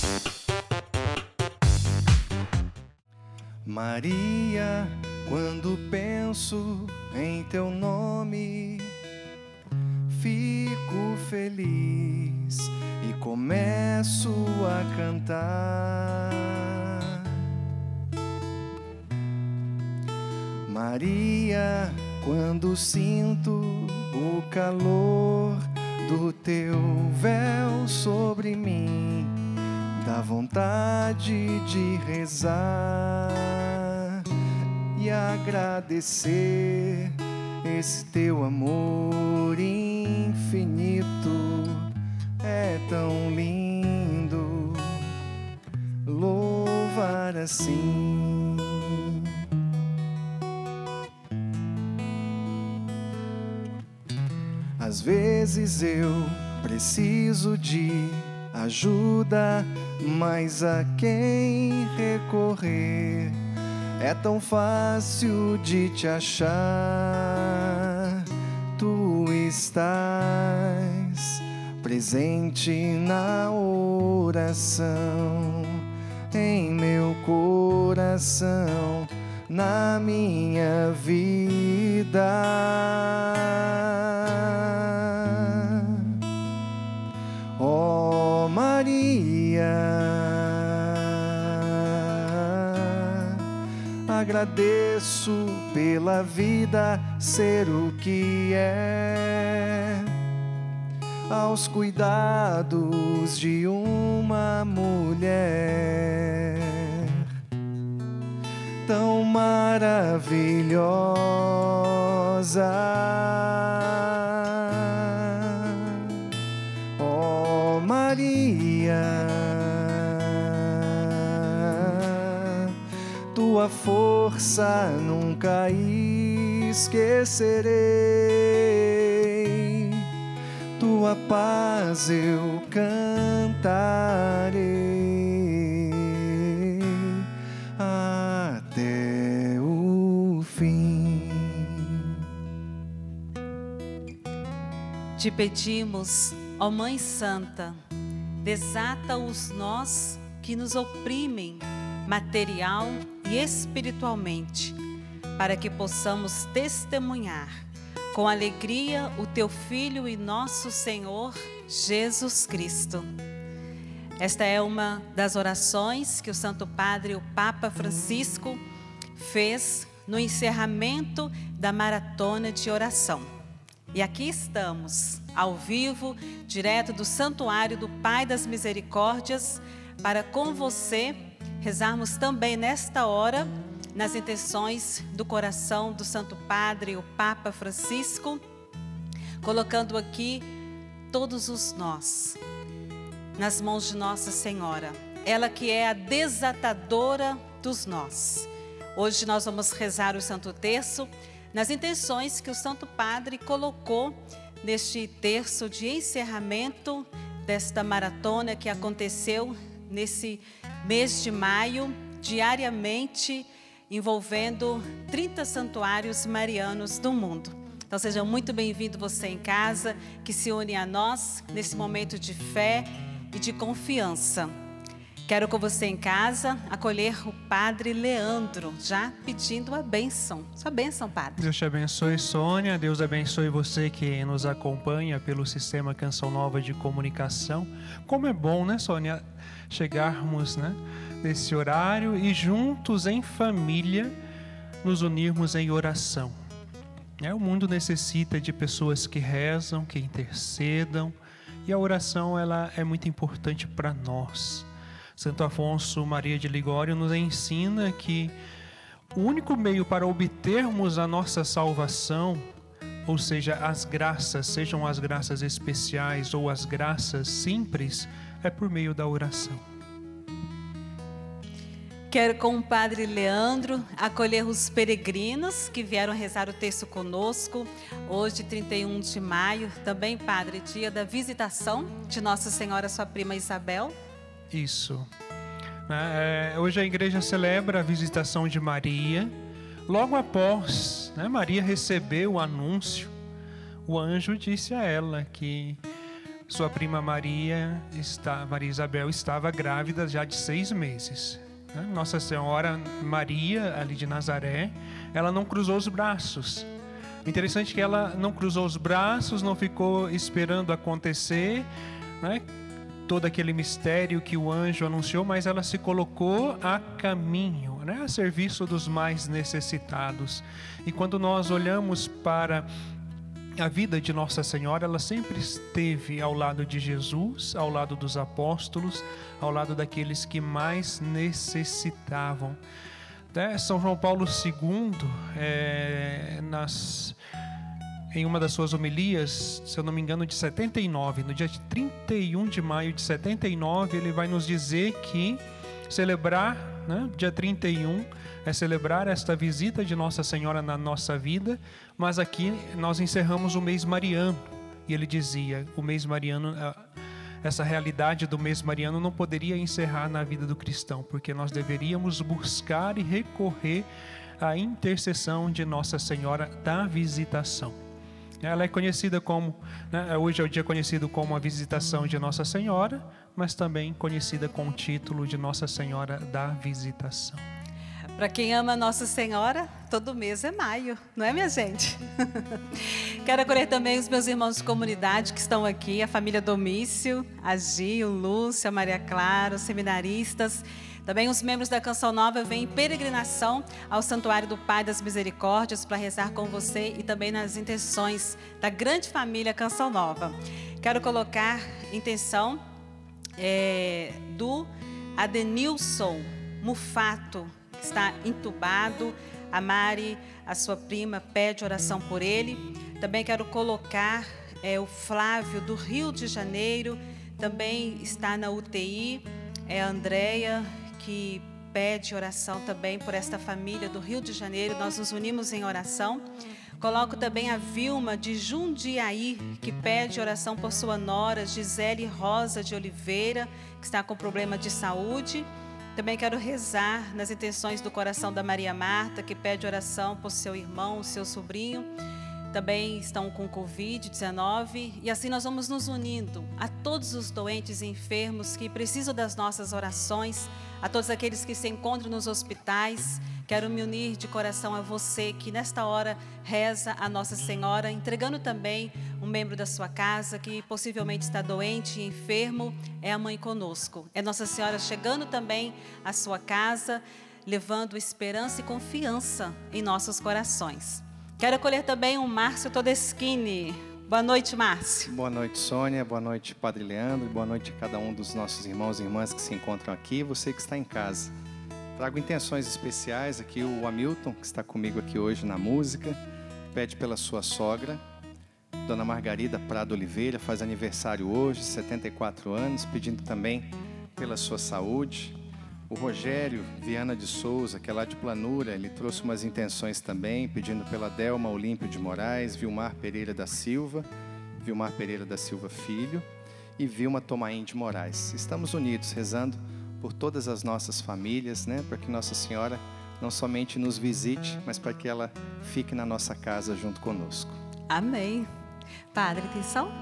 Maria, quando penso em teu nome, fico feliz e começo a cantar. Maria, quando sinto o calor do teu véu sobre mim, dá vontade de rezar e agradecer esse teu amor infinito. É tão lindo louvar assim. Às vezes eu preciso de ajuda, mas a quem recorrer? É tão fácil de te achar. Tu estás presente na oração, em meu coração, na minha vida. Ó Maria, agradeço pela vida ser o que é, aos cuidados de uma mulher tão maravilhosa. Ó Maria, tua força nunca esquecerei, tua paz eu cantarei até o fim. Te pedimos, ó Mãe Santa, desata os nós que nos oprimem material e espiritualmente, para que possamos testemunhar com alegria o teu Filho e nosso Senhor Jesus Cristo. Esta é uma das orações que o Santo Padre, o Papa Francisco, fez no encerramento da maratona de oração. E aqui estamos, ao vivo, direto do Santuário do Pai das Misericórdias, para com você rezarmos também nesta hora nas intenções do coração do Santo Padre, o Papa Francisco, colocando aqui todos os nós nas mãos de Nossa Senhora, ela que é a desatadora dos nós. Hoje nós vamos rezar o Santo Terço nas intenções que o Santo Padre colocou neste terço de encerramento desta maratona que aconteceu nesse mês de maio, diariamente, envolvendo 30 santuários marianos do mundo. Então seja muito bem-vindo você em casa, que se une a nós nesse momento de fé e de confiança. Quero com você em casa acolher o Padre Leandro, já pedindo a bênção. Sua bênção, Padre. Deus te abençoe, Sônia. Deus abençoe você que nos acompanha pelo Sistema Canção Nova de Comunicação. Como é bom, né, Sônia, chegarmos, né, nesse horário e juntos em família nos unirmos em oração. O mundo necessita de pessoas que rezam, que intercedam, e a oração ela é muito importante para nós. Santo Afonso Maria de Ligório nos ensina que o único meio para obtermos a nossa salvação, ou seja, as graças, sejam as graças especiais ou as graças simples, é por meio da oração. Quero com o Padre Leandro acolher os peregrinos que vieram rezar o terço conosco. Hoje, 31 de maio, também, Padre, dia da visitação de Nossa Senhora, sua prima Isabel. Isso. Hoje a igreja celebra a visitação de Maria. Logo após, Maria recebeu o anúncio, o anjo disse a ela que sua prima Maria Isabel estava grávida já de 6 meses. Nossa Senhora Maria, ali de Nazaré, ela não cruzou os braços. Interessante que ela não cruzou os braços, não ficou esperando acontecer, né, todo aquele mistério que o anjo anunciou, mas ela se colocou a caminho, né, a serviço dos mais necessitados. E quando nós olhamos para a vida de Nossa Senhora, ela sempre esteve ao lado de Jesus, ao lado dos apóstolos, ao lado daqueles que mais necessitavam. São João Paulo II, em uma das suas homilias, se eu não me engano, de 79, no dia 31 de maio de 79, ele vai nos dizer que celebrar, né, dia 31, é celebrar esta visita de Nossa Senhora na nossa vida, mas aqui nós encerramos o mês mariano. E ele dizia, o mês mariano, essa realidade do mês mariano não poderia encerrar na vida do cristão, porque nós deveríamos buscar e recorrer à intercessão de Nossa Senhora da Visitação. Ela é conhecida como, né, hoje é o dia conhecido como a Visitação de Nossa Senhora, mas também conhecida com o título de Nossa Senhora da Visitação. Para quem ama Nossa Senhora, todo mês é maio, não é, minha gente? Quero acolher também os meus irmãos de comunidade que estão aqui, a família Domício, a Gi, o Lúcio, a Maria Clara, os seminaristas. Também os membros da Canção Nova vêm em peregrinação ao Santuário do Pai das Misericórdias para rezar com você e também nas intenções da grande família Canção Nova. Quero colocar intenção do Adenilson Mufato, que está entubado. A Mari, a sua prima, pede oração por ele. Também quero colocar o Flávio do Rio de Janeiro, também está na UTI. A Andréia, que pede oração também por esta família do Rio de Janeiro. Nós nos unimos em oração. Coloco também a Vilma de Jundiaí, que pede oração por sua nora, Gisele Rosa de Oliveira, que está com problema de saúde. Também quero rezar nas intenções do coração da Maria Marta, que pede oração por seu irmão, seu sobrinho. Também estão com Covid-19. E assim nós vamos nos unindo a todos os doentes e enfermos que precisam das nossas orações, a todos aqueles que se encontram nos hospitais. Quero me unir de coração a você que nesta hora reza a Nossa Senhora, entregando também um membro da sua casa que possivelmente está doente e enfermo. É a Mãe conosco. É Nossa Senhora chegando também à sua casa, levando esperança e confiança em nossos corações. Quero acolher também o Márcio Todeschini. Boa noite, Márcio. Boa noite, Sônia. Boa noite, Padre Leandro. Boa noite a cada um dos nossos irmãos e irmãs que se encontram aqui e você que está em casa. Trago intenções especiais aqui, o Hamilton, que está comigo aqui hoje na música, pede pela sua sogra, Dona Margarida Prado Oliveira, faz aniversário hoje, 74 anos, pedindo também pela sua saúde. O Rogério Viana de Souza, que é lá de Planura, ele trouxe umas intenções também, pedindo pela Delma Olímpio de Moraes, Vilmar Pereira da Silva Filho e Vilma Tomaim de Moraes. Estamos unidos, rezando por todas as nossas famílias, né, para que Nossa Senhora não somente nos visite, mas para que ela fique na nossa casa junto conosco. Amém. Padre, intenção?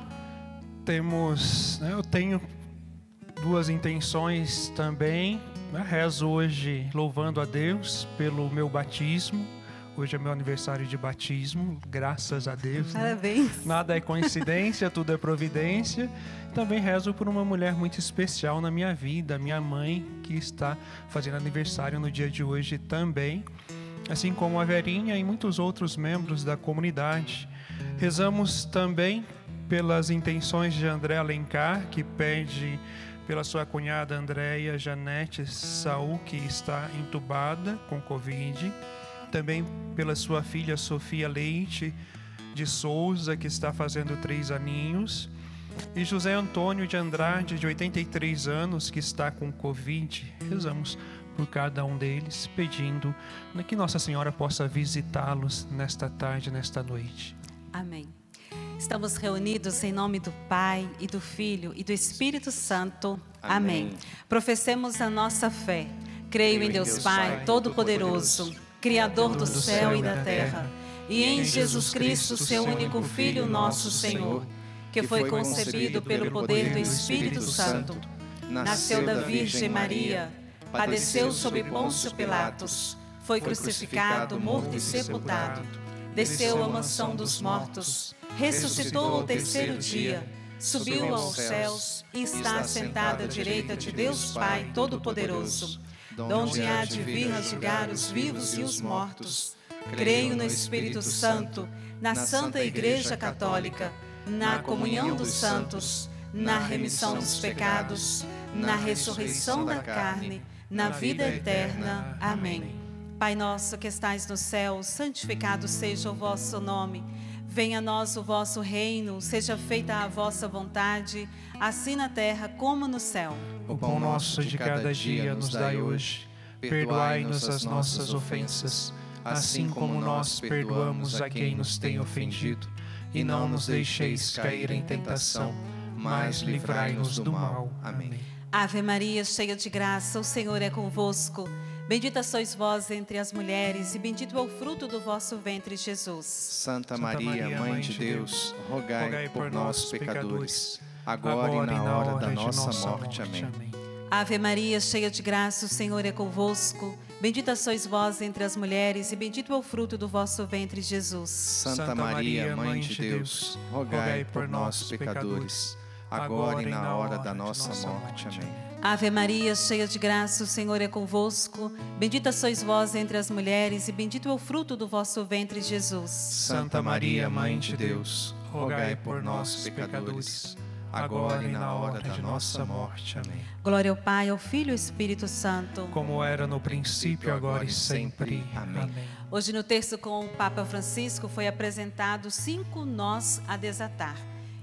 Eu tenho 2 intenções também. Rezo hoje louvando a Deus pelo meu batismo. Hoje é meu aniversário de batismo, graças a Deus. Parabéns. Né? Nada é coincidência, tudo é providência. Também rezo por uma mulher muito especial na minha vida, minha mãe, que está fazendo aniversário no dia de hoje também, assim como a Verinha e muitos outros membros da comunidade. Rezamos também pelas intenções de André Alencar, que pede pela sua cunhada Andréia Janete Saul, que está entubada com Covid. Também pela sua filha Sofia Leite de Souza, que está fazendo 3 aninhos. E José Antônio de Andrade, de 83 anos, que está com Covid. Rezamos por cada um deles, pedindo que Nossa Senhora possa visitá-los nesta tarde, nesta noite. Amém. Estamos reunidos em nome do Pai, e do Filho, e do Espírito Santo. Amém. Professemos a nossa fé. Creio em Deus Pai, Todo-Poderoso, Criador do céu e da terra, e em Jesus Cristo, seu único Filho, nosso Senhor, que foi concebido pelo poder do Espírito Santo, nasceu da Virgem Maria, padeceu sob Pôncio Pilatos, foi crucificado, morto e sepultado, desceu à mansão dos mortos, ressuscitou ao terceiro dia, subiu aos céus e está assentado à direita de Deus Pai Todo-Poderoso, donde há de vir a julgar os vivos e os mortos. Creio no Espírito Santo, na Santa Igreja Católica, na comunhão dos santos, na remissão dos pecados, na ressurreição da carne, na vida eterna. Amém. Pai nosso que estais no céu, santificado seja o vosso nome. Venha a nós o vosso reino, seja feita a vossa vontade, assim na terra como no céu. O pão nosso de cada dia nos dai hoje. Perdoai-nos as nossas ofensas, assim como nós perdoamos a quem nos tem ofendido. E não nos deixeis cair em tentação, mas livrai-nos do mal. Amém. Ave Maria, cheia de graça, o Senhor é convosco. Bendita sois vós entre as mulheres, e bendito é o fruto do vosso ventre, Jesus. Santa Maria, Mãe de Deus, rogai por nós, pecadores, agora e na hora da nossa morte. Amém. Ave Maria, cheia de graça, o Senhor é convosco. Bendita sois vós entre as mulheres, e bendito é o fruto do vosso ventre, Jesus. Santa Maria, Mãe de Deus, rogai por nós, pecadores, agora e na hora da nossa morte. Amém. Ave Maria, cheia de graça, o Senhor é convosco. Bendita sois vós entre as mulheres, e bendito é o fruto do vosso ventre, Jesus. Santa Maria, Mãe de Deus, rogai por nós, pecadores, agora e na hora da nossa morte. Amém. Glória ao Pai, ao Filho e ao Espírito Santo, como era no princípio, agora e sempre. Amém. Hoje, no terço com o Papa Francisco, foi apresentado 5 nós a desatar.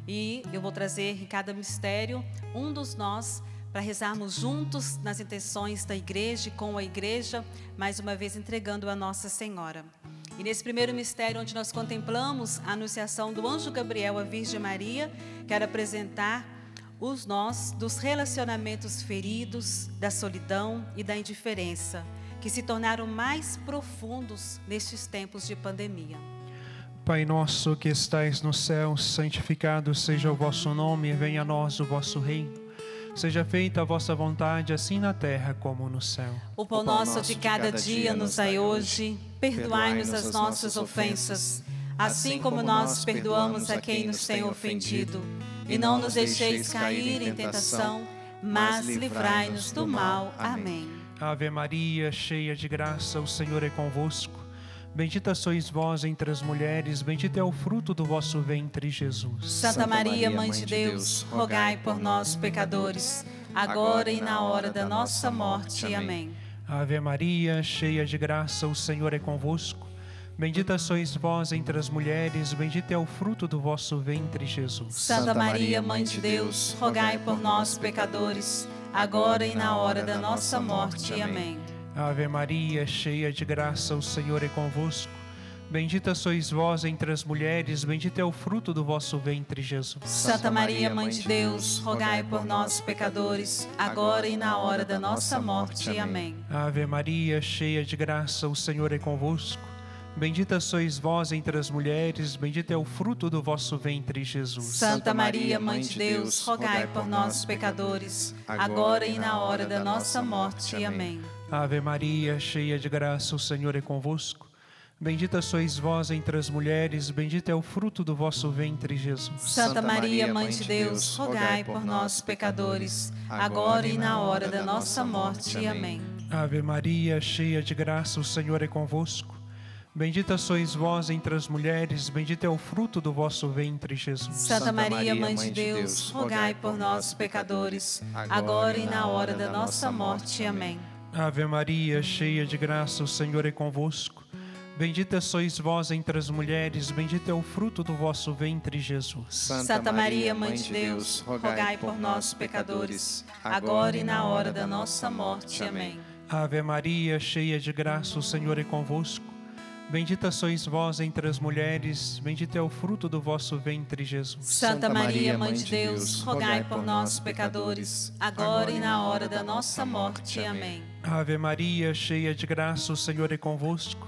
E eu vou trazer em cada mistério um dos nós para rezarmos juntos nas intenções da igreja e com a igreja, mais uma vez entregando a Nossa Senhora. E nesse primeiro mistério, onde nós contemplamos a anunciação do anjo Gabriel à Virgem Maria, quero apresentar os nós dos relacionamentos feridos, da solidão e da indiferença, que se tornaram mais profundos nestes tempos de pandemia. Pai nosso que estais no céu, santificado seja o vosso nome, venha a nós o vosso reino. Seja feita a vossa vontade, assim na terra como no céu. O pão nosso de cada dia nos dai hoje. Perdoai-nos as nossas ofensas, assim como nós perdoamos a quem nos tem ofendido. E não nos deixeis cair em tentação, mas livrai-nos do mal. Amém. Ave Maria, cheia de graça, o Senhor é convosco. Bendita sois vós entre as mulheres, bendito é o fruto do vosso ventre, Jesus. Santa Maria, Mãe de Deus, rogai por nós, pecadores, agora e na hora da nossa morte. Amém. Ave Maria, cheia de graça, o Senhor é convosco. Bendita sois vós entre as mulheres, bendito é o fruto do vosso ventre, Jesus. Santa Maria, Mãe de Deus, rogai por nós, pecadores, agora e na hora da nossa morte. Amém. Ave Maria, cheia de graça, o Senhor é convosco. Bendita sois vós entre as mulheres, bendito é o fruto do vosso ventre, Jesus. Santa Maria, Mãe de Deus, rogai por nós, pecadores, agora e na hora da nossa morte. Amém. Ave Maria, cheia de graça, o Senhor é convosco. Bendita sois vós entre as mulheres, bendito é o fruto do vosso ventre, Jesus. Santa Maria, Mãe de Deus, rogai por nós, pecadores, agora e na hora da nossa morte. Amém. Ave Maria, cheia de graça, o Senhor é convosco. Bendita sois vós entre as mulheres, bendito é o fruto do vosso ventre, Jesus. Santa Maria, Mãe de Deus, rogai por nós, pecadores, agora e na hora da nossa morte. Amém. Ave Maria, cheia de graça, o Senhor é convosco. Bendita sois vós entre as mulheres, bendito é o fruto do vosso ventre, Jesus. Santa Maria, Mãe de Deus, rogai por nós, pecadores, agora e na hora da nossa morte. Amém. Ave Maria, cheia de graça, o Senhor é convosco. Bendita sois vós entre as mulheres, bendito é o fruto do vosso ventre, Jesus. Santa Maria, Mãe de Deus, rogai por nós, pecadores, agora e na hora da nossa morte. Amém. Ave Maria, cheia de graça, o Senhor é convosco. Bendita sois vós entre as mulheres, bendito é o fruto do vosso ventre, Jesus. Santa Maria, Mãe de Deus, rogai por nós, pecadores, agora e na hora da nossa morte. Amém. Ave Maria, cheia de graça, o Senhor é convosco.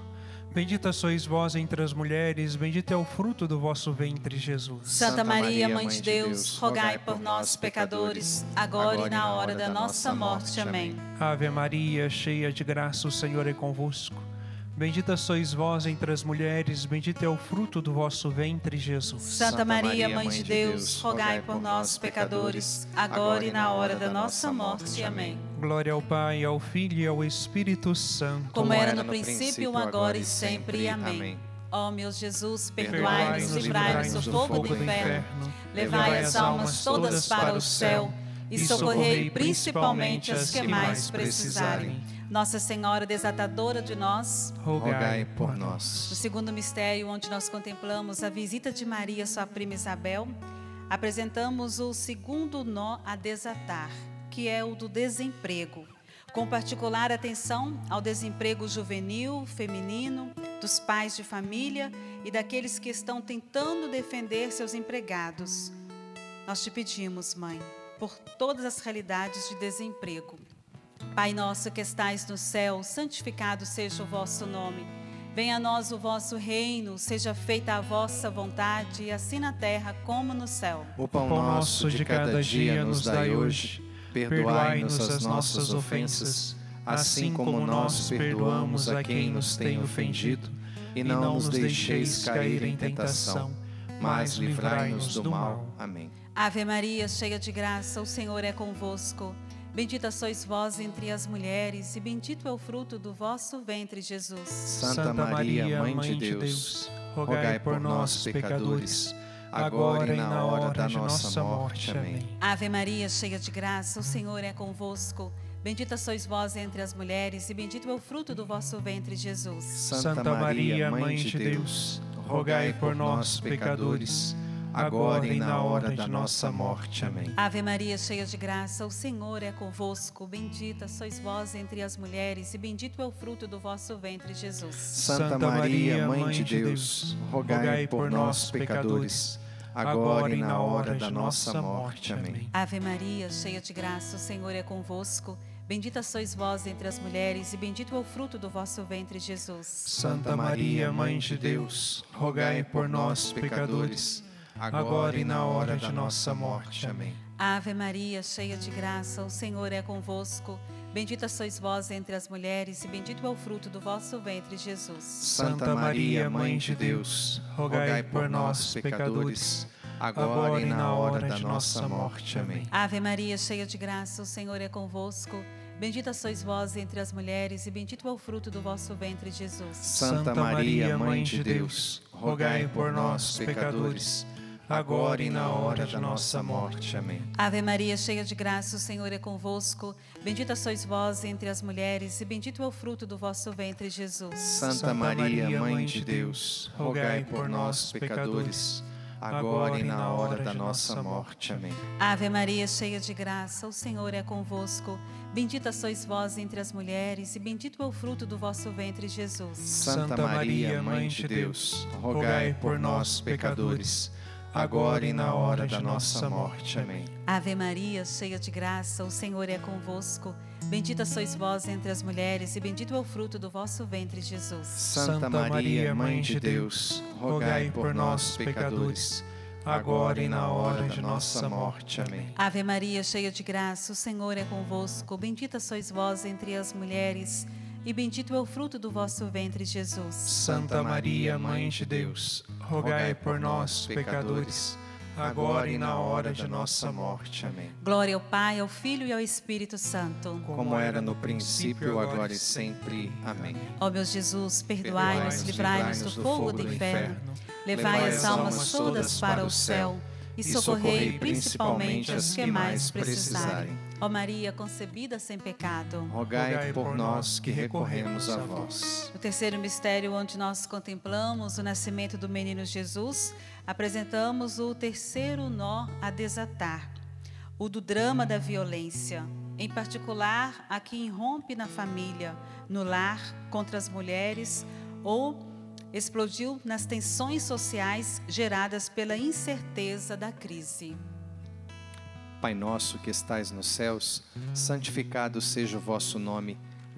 Bendita sois vós entre as mulheres, bendito é o fruto do vosso ventre, Jesus. Santa Maria, Mãe de Deus, rogai por nós, pecadores, agora e na hora da nossa morte. Amém. Ave Maria, cheia de graça, o Senhor é convosco. Bendita sois vós entre as mulheres, bendito é o fruto do vosso ventre, Jesus. Santa Maria, Mãe de Deus, rogai por nós, pecadores, agora e na hora da nossa morte. Amém. Glória ao Pai, ao Filho e ao Espírito Santo. Como era no princípio, agora e sempre. Amém. Ó meu Jesus, perdoai-nos, livrai-nos do fogo do inferno, levai as almas todas para o céu e socorrei principalmente as que mais precisarem. Nossa Senhora desatadora de nós, rogai por nós. No segundo mistério, onde nós contemplamos a visita de Maria, sua prima Isabel, apresentamos o segundo nó a desatar, que é o do desemprego, com particular atenção ao desemprego juvenil, feminino, dos pais de família e daqueles que estão tentando defender seus empregados. Nós te pedimos, Mãe, por todas as realidades de desemprego. Pai nosso que estais no céu, santificado seja o vosso nome. Venha a nós o vosso reino, seja feita a vossa vontade, assim na terra como no céu. O pão nosso de cada dia nos dai hoje. Perdoai-nos as nossas ofensas, assim como nós perdoamos a quem nos tem ofendido. E não nos deixeis cair em tentação, mas livrai-nos do mal. Amém. Ave Maria, cheia de graça, o Senhor é convosco. Bendita sois vós entre as mulheres, e bendito é o fruto do vosso ventre, Jesus. Santa Maria, Mãe de Deus, rogai por nós, pecadores, agora e na hora da nossa morte. Amém. Ave Maria, cheia de graça, o Senhor é convosco. Bendita sois vós entre as mulheres, e bendito é o fruto do vosso ventre, Jesus. Santa Maria, Mãe de Deus, rogai por nós, pecadores, agora e na hora da nossa morte. Amém. Ave Maria, cheia de graça, o Senhor é convosco. Bendita sois vós entre as mulheres, e bendito é o fruto do vosso ventre, Jesus. Santa Maria, Mãe de Deus, rogai por nós, pecadores, agora e na hora da nossa morte. Amém. Ave Maria, cheia de graça, o Senhor é convosco. Bendita sois vós entre as mulheres, e bendito é o fruto do vosso ventre, Jesus. Santa Maria, Mãe de Deus, rogai por nós, pecadores, agora e na hora de nossa morte. Amém. Ave Maria, cheia de graça, o Senhor é convosco. Bendita sois vós entre as mulheres, e bendito é o fruto do vosso ventre, Jesus. Santa Maria, Mãe de Deus, rogai por nós, pecadores, agora e na hora da nossa morte. Amém. Ave Maria, cheia de graça, o Senhor é convosco. Bendita sois vós entre as mulheres, e bendito é o fruto do vosso ventre, Jesus. Santa Maria, Mãe de Deus, rogai por nós, pecadores, agora e na hora da nossa morte. Amém. Ave Maria, cheia de graça, o Senhor é convosco. Bendita sois vós entre as mulheres, e bendito é o fruto do vosso ventre, Jesus. Santa Maria, Mãe de Deus, rogai por nós, pecadores, agora e na hora da nossa morte. Amém. Ave Maria, cheia de graça, o Senhor é convosco. Bendita sois vós entre as mulheres, e bendito é o fruto do vosso ventre, Jesus. Santa Maria, Mãe de Deus, rogai por nós, pecadores, agora e na hora da nossa morte. Amém. Ave Maria, cheia de graça, o Senhor é convosco. Bendita sois vós entre as mulheres, e bendito é o fruto do vosso ventre, Jesus. Santa Maria, Mãe de Deus, rogai por nós, pecadores, agora e na hora da nossa morte. Amém. Ave Maria, cheia de graça, o Senhor é convosco. Bendita sois vós entre as mulheres, e bendito é o fruto do vosso ventre, Jesus. Santa Maria, Mãe de Deus, rogai por nós, pecadores, agora e na hora de nossa morte. Amém. Glória ao Pai, ao Filho e ao Espírito Santo. Como era no princípio, agora e sempre. Amém. Ó meu Jesus, perdoai-nos, livrai-nos do fogo do inferno, levai as almas todas para o céu e socorrei principalmente as que mais precisarem. Ó Maria, concebida sem pecado, rogai por nós que recorremos a vós. No terceiro mistério, onde nós contemplamos o nascimento do menino Jesus, apresentamos o terceiro nó a desatar, o do drama da violência, em particular a que irrompe na família, no lar, contra as mulheres, ou explodiu nas tensões sociais geradas pela incerteza da crise. Pai nosso que estais nos céus, santificado seja o vosso nome.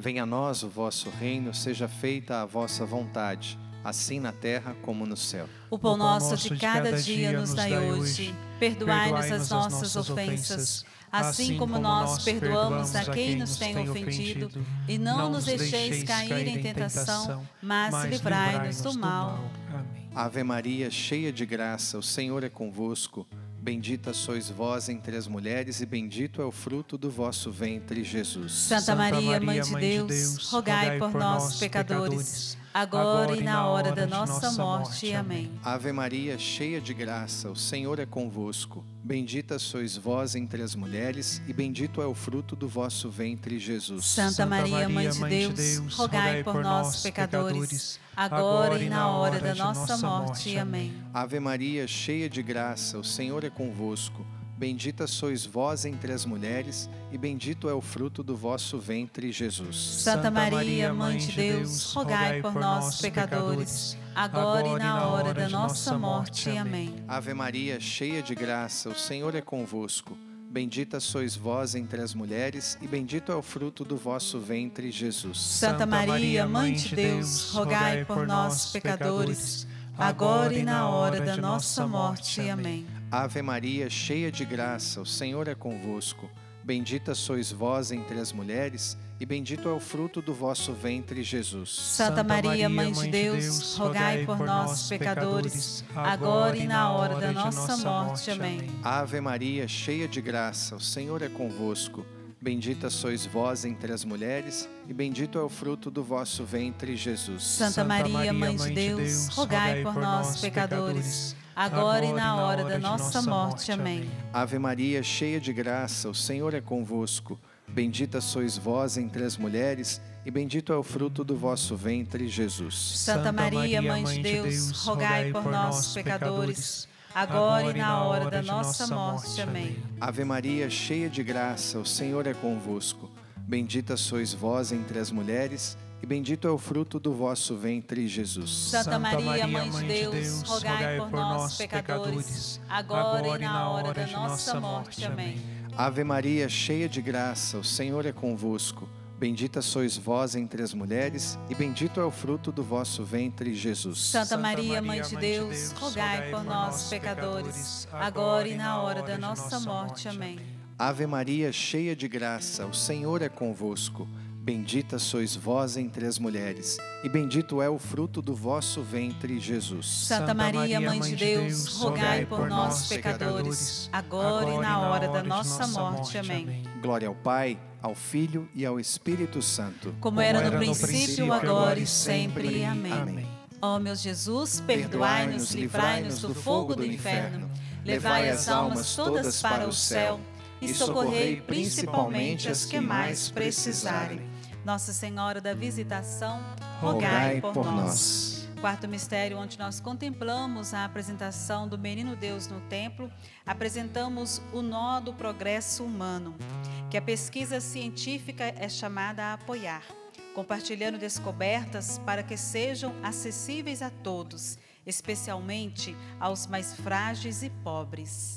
Venha a nós o vosso reino, seja feita a vossa vontade, assim na terra como no céu. O pão nosso de cada dia nos dai hoje. Perdoai-nos as nossas ofensas, assim como nós perdoamos a quem nos tem ofendido. E não nos deixeis cair em tentação, mas livrai-nos do mal. Amém. Ave Maria, cheia de graça, o Senhor é convosco. Bendita sois vós entre as mulheres, e bendito é o fruto do vosso ventre, Jesus. Santa Maria, Mãe de Deus, rogai por nós, pecadores, agora e na hora da nossa morte. Amém. Ave Maria, cheia de graça, o Senhor é convosco. Bendita sois vós entre as mulheres, e bendito é o fruto do vosso ventre, Jesus. Santa Maria, Mãe de Deus, rogai por nós, pecadores, agora e na hora da nossa morte. Amém. Ave Maria, cheia de graça, o Senhor é convosco. Bendita sois vós entre as mulheres, e bendito é o fruto do vosso ventre, Jesus. Santa Maria, Mãe de Deus, rogai por nós, pecadores, agora e na hora da nossa morte. Amém. Ave Maria, cheia de graça, o Senhor é convosco. Bendita sois vós entre as mulheres, e bendito é o fruto do vosso ventre, Jesus. Santa Maria, Mãe de Deus, rogai por nós, pecadores, agora e na hora da nossa morte. Amém. Ave Maria, cheia de graça, o Senhor é convosco. Bendita sois vós entre as mulheres, e bendito é o fruto do vosso ventre, Jesus. Santa Maria, Mãe de Deus, rogai por nós, pecadores, agora e na hora da nossa morte. Amém. Ave Maria, cheia de graça, o Senhor é convosco. Bendita sois vós entre as mulheres, e bendito é o fruto do vosso ventre, Jesus. Santa Maria, Mãe de Deus, rogai por nós, pecadores, agora e na hora da nossa morte. Amém. Ave Maria, cheia de graça, o Senhor é convosco. Bendita sois vós entre as mulheres, e bendito é o fruto do vosso ventre, Jesus. Santa Maria, Mãe de Deus, rogai por nós, pecadores, agora e na hora da nossa morte. Amém. Ave Maria, cheia de graça, o Senhor é convosco. Bendita sois vós entre as mulheres, e bendito é o fruto do vosso ventre, Jesus. Santa Maria, Mãe de Deus, rogai por nós, pecadores, agora e na hora da nossa morte. Amém. Ave Maria, cheia de graça, o Senhor é convosco. Bendita sois vós entre as mulheres, e bendito é o fruto do vosso ventre, Jesus. Santa Maria, Mãe de Deus, rogai por nós, pecadores, agora e na hora da nossa morte. Amém. Ave Maria, cheia de graça, o Senhor é convosco. Bendita sois vós entre as mulheres, e bendito é o fruto do vosso ventre, Jesus. Santa Maria, Mãe de Deus, rogai por nós, pecadores, agora e na hora da nossa morte. Amém. Glória ao Pai, ao Filho e ao Espírito Santo. Como era no princípio, agora e sempre. Amém. Ó meu Jesus, perdoai-nos, livrai-nos do fogo do inferno, levai as almas todas para o céu e socorrei principalmente as que mais precisarem. Nossa Senhora da Visitação, rogai por nós. Quarto mistério, onde nós contemplamos a apresentação do Menino Deus no templo, apresentamos o nó do progresso humano, que a pesquisa científica é chamada a apoiar, compartilhando descobertas para que sejam acessíveis a todos, especialmente aos mais frágeis e pobres.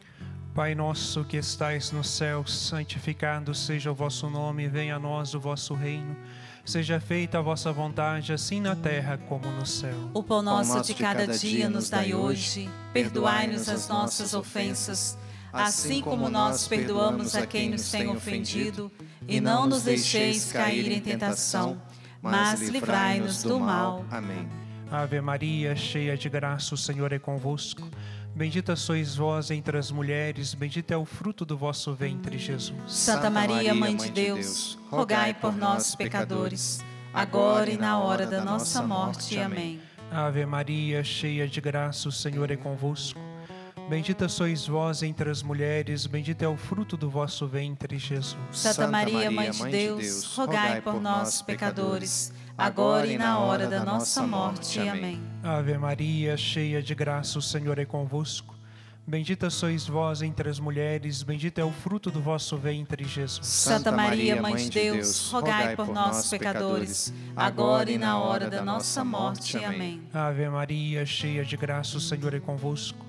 Pai nosso que estais no céu, santificado seja o vosso nome, venha a nós o vosso reino. Seja feita a vossa vontade, assim na terra como no céu. O pão nosso de cada dia nos dai hoje. Perdoai-nos as nossas ofensas, assim como nós perdoamos a quem nos tem ofendido. E não nos deixeis cair em tentação, mas livrai-nos do mal. Amém. Ave Maria, cheia de graça, o Senhor é convosco. Bendita sois vós entre as mulheres, bendito é o fruto do vosso ventre, Jesus. Santa Maria, Mãe de Deus, rogai por nós, pecadores, agora e na hora da nossa morte. Amém. Ave Maria, cheia de graça, o Senhor é convosco. Bendita sois vós entre as mulheres, bendito é o fruto do vosso ventre, Jesus. Santa Maria, Mãe de Deus, rogai por nós, pecadores, agora e na hora da nossa morte. Amém. Ave Maria, cheia de graça, o Senhor é convosco. Bendita sois vós entre as mulheres, bendito é o fruto do vosso ventre, Jesus. Santa Maria, Mãe de Deus, rogai por nós, pecadores, agora e na hora da nossa morte. Amém. Ave Maria, cheia de graça, o Senhor é convosco.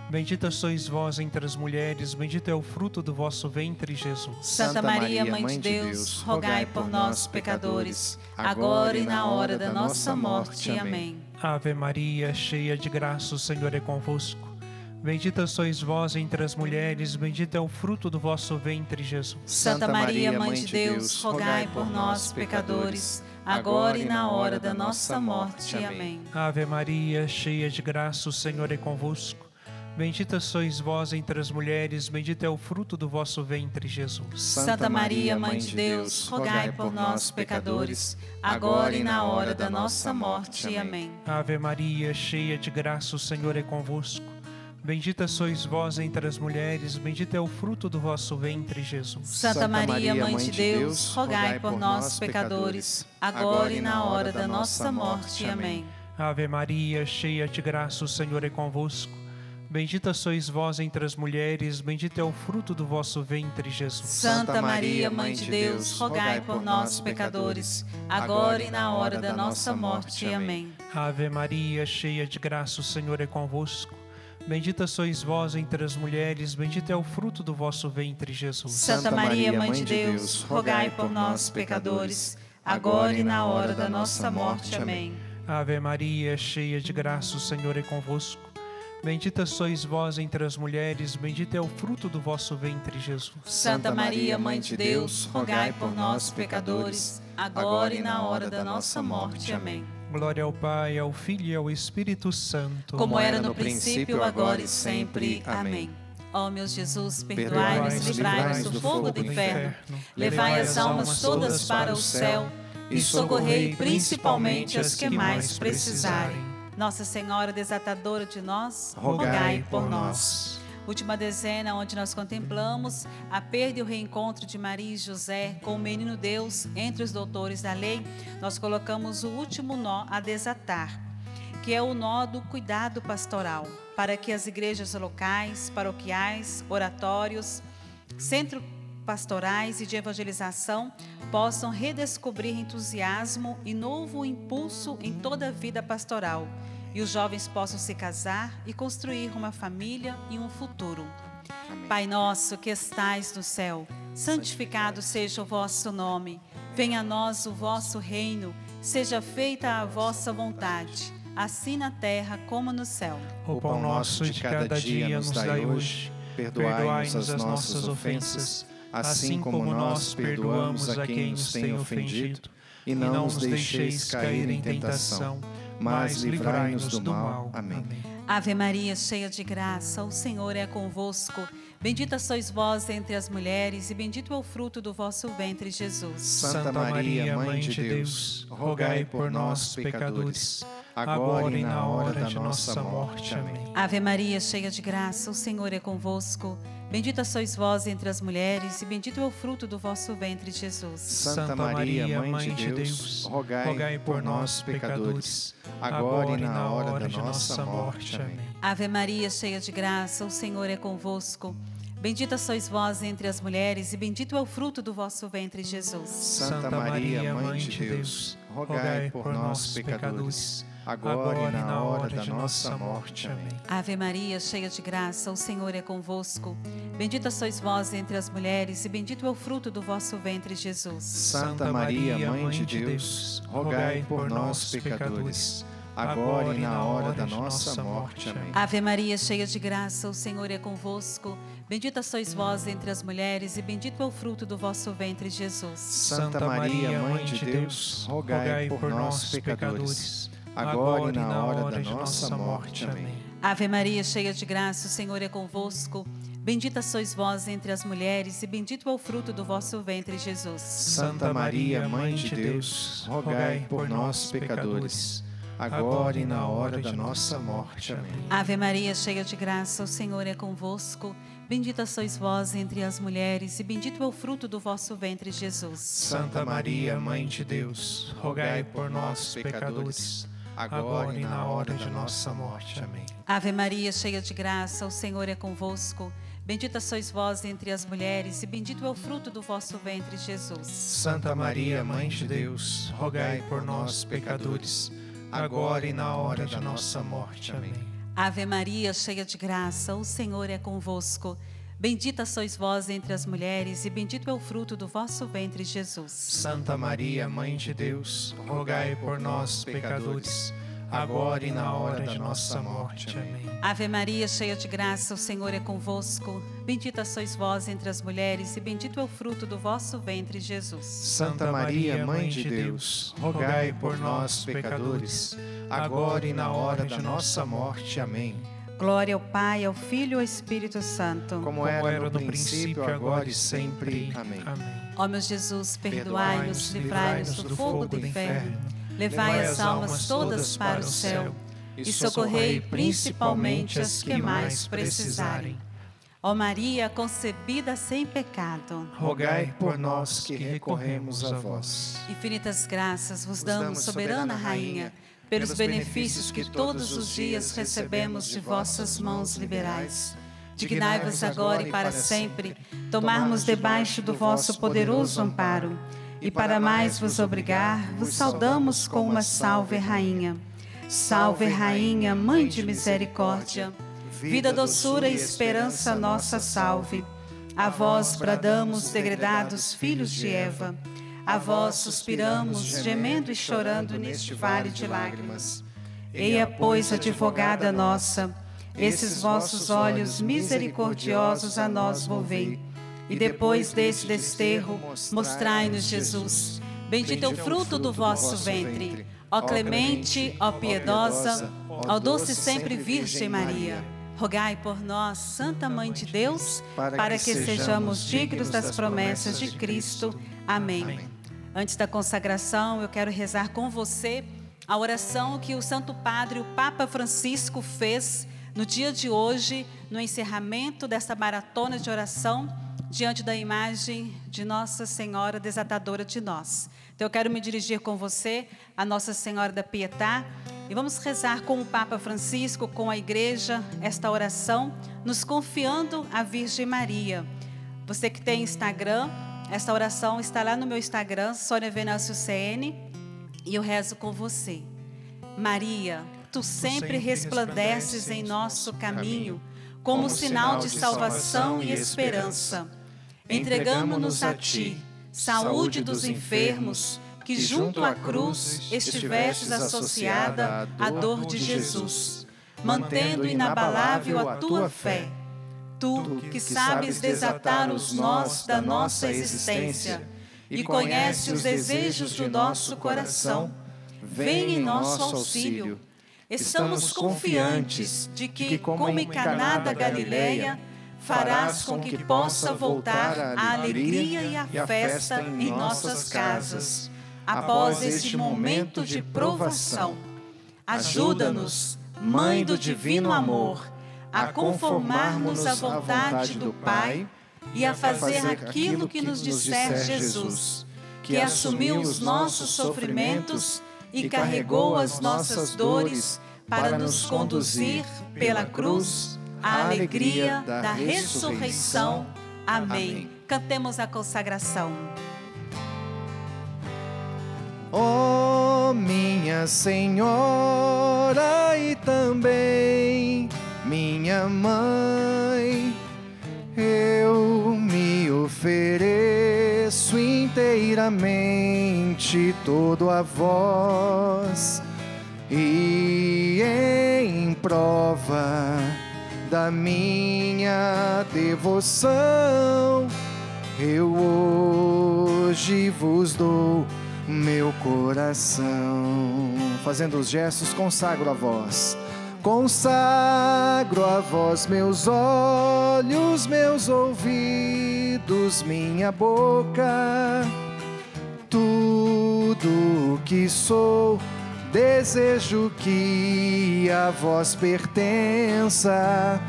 Bendita sois vós entre as mulheres, bendito é o fruto do vosso ventre, Jesus. Santa Maria, Mãe de Deus, rogai por nós, pecadores, agora e na hora da nossa morte. Amém. Ave Maria, cheia de graça, o Senhor é convosco. Bendita sois vós entre as mulheres, bendito é o fruto do vosso ventre, Jesus. Santa Maria, Mãe de Deus, rogai por nós, pecadores, agora e na hora da nossa morte. Amém. Ave Maria, cheia de graça, o Senhor é convosco. Bendita sois vós entre as mulheres, bendito é o fruto do vosso ventre, Jesus. Santa Maria, Mãe de Deus, rogai por nós, pecadores, agora e na hora da nossa morte. Amém. Ave Maria, cheia de graça, o Senhor é convosco. Bendita sois vós entre as mulheres, bendito é o fruto do vosso ventre, Jesus. Santa Maria, Mãe de Deus, rogai por nós, pecadores, agora e na hora da nossa morte. Amém. Ave Maria, cheia de graça, o Senhor é convosco. Bendita sois vós entre as mulheres, bendito é o fruto do vosso ventre, Jesus. Santa Maria, Mãe de Deus, rogai por nós, pecadores, agora e na hora da nossa morte. Amém. Ave Maria, cheia de graça, o Senhor é convosco. Bendita sois vós entre as mulheres, bendito é o fruto do vosso ventre, Jesus. Santa Maria, Mãe de Deus, rogai por nós, pecadores, agora e na hora da nossa morte. Amém. Ave Maria, cheia de graça, o Senhor é convosco. Bendita sois vós entre as mulheres, bendito é o fruto do vosso ventre, Jesus. Santa Maria, Mãe de Deus, rogai por nós, pecadores, agora e na hora da nossa morte. Amém. Glória ao Pai, ao Filho e ao Espírito Santo. Como era no princípio, agora e sempre. Amém. Ó meu Jesus, perdoai-nos, livrai-nos do fogo do inferno, levai as almas todas para o céu e socorrei principalmente as que mais precisarem. Nossa Senhora desatadora de nós, rogai por nós. Última dezena, onde nós contemplamos a perda e o reencontro de Maria e José com o menino Deus entre os doutores da lei, nós colocamos o último nó a desatar, que é o nó do cuidado pastoral, para que as igrejas locais, paroquiais, oratórios, centros pastorais e de evangelização possam redescobrir entusiasmo e novo impulso em toda a vida pastoral, e os jovens possam se casar e construir uma família e um futuro. Amém. Pai nosso que estais no céu, santificado seja o vosso nome. Venha a nós o vosso reino, seja feita a vossa vontade, assim na terra como no céu. O pão nosso de cada dia nos dai hoje. Perdoai-nos as nossas ofensas, assim como nós perdoamos a quem nos tem ofendido. E não nos deixeis cair em tentação, mas livrai-nos do mal. Amém. Ave Maria, cheia de graça, o Senhor é convosco. Bendita sois vós entre as mulheres, e bendito é o fruto do vosso ventre, Jesus. Santa Maria, Mãe de Deus, rogai por nós, pecadores, agora e na hora de nossa morte. Amém. Ave Maria, cheia de graça, o Senhor é convosco. Bendita sois vós entre as mulheres, e bendito é o fruto do vosso ventre, Jesus. Santa Maria, Mãe de Deus, rogai por nós, pecadores, agora e na hora de nossa morte. Amém. Ave Maria, cheia de graça, o Senhor é convosco. Bendita sois vós entre as mulheres, e bendito é o fruto do vosso ventre, Jesus. Santa Maria, Mãe de Deus, rogai por nós, pecadores, agora e na hora da nossa morte. Amém. Ave Maria, cheia de graça, o Senhor é convosco. Bendita sois vós entre as mulheres, e bendito é o fruto do vosso ventre, Jesus. Santa Maria, Mãe de Deus, rogai por nós, pecadores, agora e na hora da nossa morte. Amém. Ave Maria, cheia de graça, o Senhor é convosco. Bendita sois vós entre as mulheres, e bendito é o fruto do vosso ventre, Jesus. Santa Maria, Mãe de Deus, rogai por nós, pecadores, agora e na hora da nossa morte. Amém. Ave Maria, cheia de graça, o Senhor é convosco. Bendita sois vós entre as mulheres, e bendito é o fruto do vosso ventre, Jesus. Santa Maria, Mãe de Deus, rogai por nós, pecadores, agora e na hora da nossa morte. Amém. Ave Maria, cheia de graça, o Senhor é convosco. Bendita sois vós entre as mulheres, e bendito é o fruto do vosso ventre, Jesus. Santa Maria, Mãe de Deus, rogai por nós, pecadores, agora e na hora de nossa morte. Amém. Ave Maria, cheia de graça, o Senhor é convosco. Bendita sois vós entre as mulheres, e bendito é o fruto do vosso ventre, Jesus. Santa Maria, Mãe de Deus, rogai por nós, pecadores, agora e na hora de nossa morte. Amém. Ave Maria, cheia de graça, o Senhor é convosco. Bendita sois vós entre as mulheres, e bendito é o fruto do vosso ventre, Jesus. Santa Maria, Mãe de Deus, rogai por nós, pecadores, agora e na hora de nossa morte. Amém. Ave Maria, cheia de graça, o Senhor é convosco. Bendita sois vós entre as mulheres, e bendito é o fruto do vosso ventre, Jesus. Santa Maria, Mãe de Deus, rogai por nós, pecadores, agora e na hora da nossa morte. Amém. Glória ao Pai, ao Filho e ao Espírito Santo. Como era no princípio, agora e sempre. Amém. Ó meu Jesus, perdoai-nos, livrai-nos do fogo do inferno, levai as almas todas para o céu e socorrei principalmente as que mais precisarem. Ó Maria, concebida sem pecado, rogai por nós que recorremos a vós. Infinitas graças vos damos, soberana Rainha, pelos benefícios que todos os dias recebemos de vossas mãos liberais. Dignai-vos agora e para sempre tomarmos debaixo do vosso poderoso amparo. E para mais vos obrigar, vos saudamos com uma salve, Rainha. Salve, Rainha, Mãe de misericórdia, vida, doçura e esperança nossa salve. A vós bradamos, degredados filhos de Eva. A vós suspiramos, gemendo e chorando neste vale de lágrimas. Eia, pois, advogada nossa, esses vossos olhos misericordiosos a nós volvei. E depois desse desterro, mostrai-nos Jesus. Bendito é o fruto do vosso ventre. Ó clemente, ó piedosa, ó doce sempre Virgem Maria. Rogai por nós, Santa Mãe de Deus, para que sejamos dignos das promessas de Cristo. Amém. Antes da consagração, eu quero rezar com você a oração que o Santo Padre, o Papa Francisco, fez no dia de hoje, no encerramento desta maratona de oração, diante da imagem de Nossa Senhora Desatadora de Nós. Então eu quero me dirigir com você a Nossa Senhora da Pietà e vamos rezar com o Papa Francisco, com a Igreja, esta oração, nos confiando à Virgem Maria. Você que tem Instagram, esta oração está lá no meu Instagram, Sônia Venâncio CN, e eu rezo com você. Maria, tu sempre resplandeces em nosso caminho, como sinal de salvação e esperança. Entregamo-nos a ti, saúde dos enfermos, que junto à cruz estivestes associada à dor de Jesus, mantendo inabalável a tua fé. Tu, que sabes desatar os nós da nossa existência e conhece os desejos do nosso coração, vem em nosso auxílio. Estamos confiantes de que, como em Caná da Galileia, farás com que possa voltar a alegria e a festa em nossas casas, após este momento de provação. Ajuda-nos, Mãe do Divino Amor, a conformarmos à vontade do Pai e a fazer aquilo que nos disser Jesus, que assumiu os nossos sofrimentos e carregou as nossas dores para nos conduzir pela cruz à alegria da ressurreição. Amém. Cantemos a consagração. Ó minha Senhora e também minha Mãe, eu me ofereço inteiramente todo a vós, e em prova da minha devoção, eu hoje vos dou meu coração. Fazendo os gestos, consagro a vós. Consagro a vós meus olhos, meus ouvidos, minha boca, tudo que sou, desejo que a vós pertença,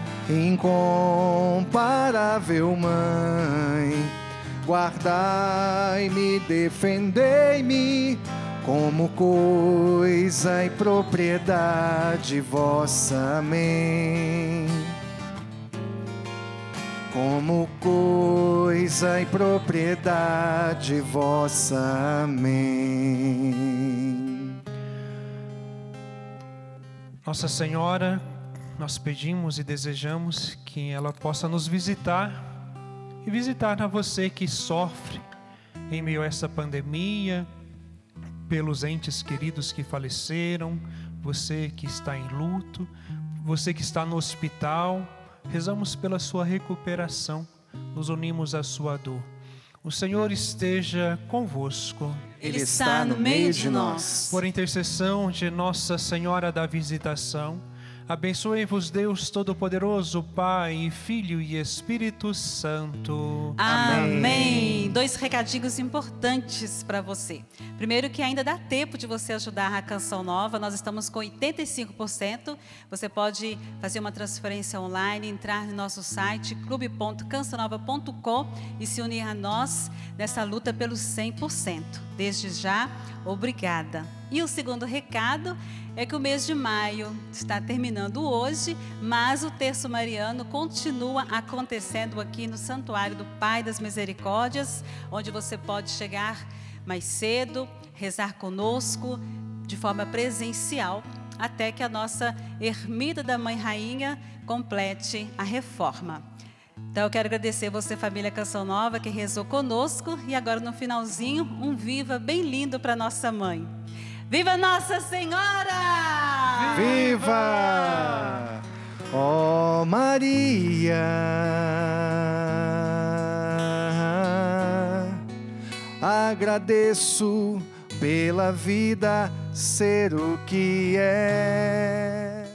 incomparável Mãe. Guardai-me, defendei-me, como coisa e propriedade vossa. Amém. Como coisa e propriedade vossa. Amém. Nossa Senhora, nós pedimos e desejamos que ela possa nos visitar e visitar a você que sofre em meio a essa pandemia, pelos entes queridos que faleceram, você que está em luto, você que está no hospital. Rezamos pela sua recuperação, nos unimos à sua dor. O Senhor esteja convosco. Ele está no meio de nós. Por intercessão de Nossa Senhora da Visitação, abençoe-vos Deus Todo-Poderoso, Pai, Filho e Espírito Santo. Amém. 2 recadinhos importantes para você. Primeiro, que ainda dá tempo de você ajudar a Canção Nova. Nós estamos com 85%. Você pode fazer uma transferência online, entrar no nosso site clube.cançãonova.com e se unir a nós nessa luta pelo 100%. Desde já, obrigada. E o segundo recado é que o mês de maio está terminando hoje, mas o Terço Mariano continua acontecendo aqui no Santuário do Pai das Misericórdias, onde você pode chegar mais cedo, rezar conosco de forma presencial, até que a nossa Ermida da Mãe Rainha complete a reforma. Então eu quero agradecer você, família Canção Nova, que rezou conosco, e agora no finalzinho, um viva bem lindo para nossa mãe. Viva Nossa Senhora! Viva! Ó Maria, agradeço pela vida ser o que é.